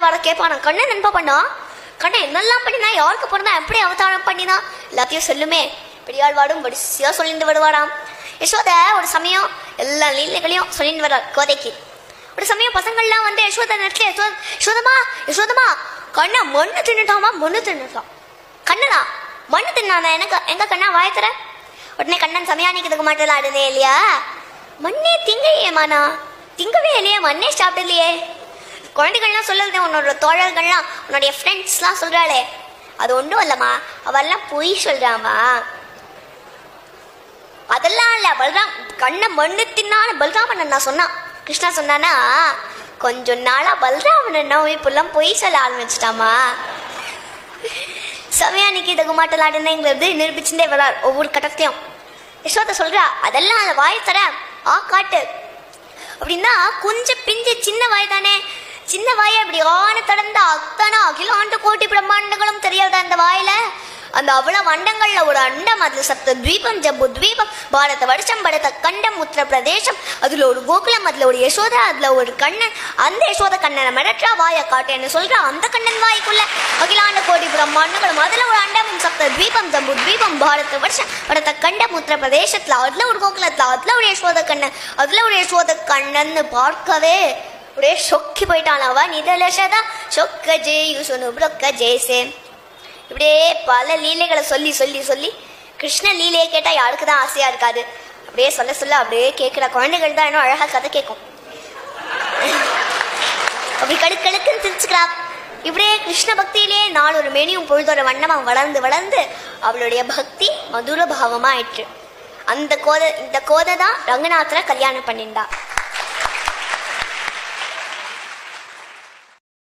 வர கேட்பான், கண்ணன் என்ன பண்ணா, கண்ணன் என்னெல்லாம் பண்ணினா, யாருக்கு பிறந்தா, எப்படி அவதாரம் பண்ணினா, எல்லாத்தையும் சொல்லுமே. பெரியாழ்வாடும் வரிசையா சொல்லிட்டு வருவாராம். யசோத ஒரு சமயம் எல்லா லீலைகளையும் சொல்லிட்டு வர்றார் கோதைக்கு. ஒரு சமயம் பசங்கள்லாம் வந்து யசோத நேரத்துல யசோதமா யசோதமா கண்ணா மண்ணு தின்னுட்டாமா, மண்ணு தின்னுட்டான். கண்ணனா மண்ணு தின்னானா, எனக்கு எங்க கண்ணா வாயத்தர. உடனே கண்ணன் சமயானிக்கிறதுக்கு மாட்டல ஆடுனே இல்லையா, மண்ணே திங்கலையேமாண்ணா, திங்கவே இல்லையே, மண்ணே சாப்பிடலையே. குழந்தைகள்லாம் சொல்லுறது, உன்னோட தோழர்கள்லாம் உன்னுடைய ஃப்ரெண்ட்ஸ்லாம் சொல்றாளே, அது ஒன்றும் இல்லம்மா, அவெல்லாம் பொய் சொல்றாமா. அதெல்லாம் இல்ல, பல்ராம் கண்ணை மண்ணு தின்னான்னு பல்ராமன் நான் சொன்னான். கிருஷ்ணா சொன்னானா, கொஞ்ச நாளா பல்ராமன் இப்பெல்லாம் பொய் சொல்ல ஆரம்பிச்சிட்டாமா. சமயானிக்கு இதுக்கு மாட்டலாடுன்னு நிரூபிச்சுட்டே வரார் ஒவ்வொரு கட்டத்தையும். யசோத சொல்றா, அதெல்லாம் அந்த வாய் தர காட்டு அப்படின்னா, கொஞ்சம் பிஞ்சு சின்ன வாய் தானே, சின்ன வாயை அப்படி ஆன தடந்த அத்தனை அகிலாண்டு கோட்டி பிரம்மாண்டங்களும் தெரியாத அந்த வாயில அந்த அவ்வளவு அண்டங்கள்ல ஒரு அண்டம், அதுல சப்த தீபம், ஜம்பு தீபம், பாரத வருஷம், பரத கண்டம், உத்தர பிரதேசம், அதுல ஒரு கோகுலம், அதுல ஒரு யசோதா, அதுல ஒரு கண்ணன். அந்த யசோத கண்ணனை மிரட்டா வாயை காட்டேன்னு சொல்றா. அந்த கண்ணன் வாய்க்குள்ள அகிலாண்ட கோடி பிரம்மாண்டங்களும், அதுல ஒரு அண்டமும், சப்த தீபம், ஜம்பு தீபம், பாரத வருஷம், பரத கண்டம், உத்தர பிரதேசத்துல அதுல ஒரு கோகுலத்துல அதுல ஒரு யசோத கண்ணன், அதுல ஒரு யசோத கண்ணன்னு பார்க்கவே ஒரே சொக்கி போயிட்டான். அவன் இதழதா சொக்க ஜெயு சொன்னு புரொக்க ஜெயசே. இப்படியே பல லீலைகளை சொல்லி சொல்லி சொல்லி, கிருஷ்ண லீலையை கேட்டா யாருக்கு தான் ஆசையா இருக்காது. அப்படியே சொல்ல சொல்ல அப்படியே கேட்கிற குழந்தைகள் தான் இன்னும் அழகா கதை கேட்கும். அப்படி கடுக்கடுக்குன்னு சிரிச்சுக்கிறா. இப்படியே கிருஷ்ண பக்தியிலே நாள் ஒரு மேனியும் பொழுதோட வண்ணமா வளர்ந்து வளர்ந்து அவளுடைய பக்தி மதுர பாவமா ஆயிற்று. இந்த கோதை தான் ரங்கநாதரை கல்யாணம் பண்ணிண்டா.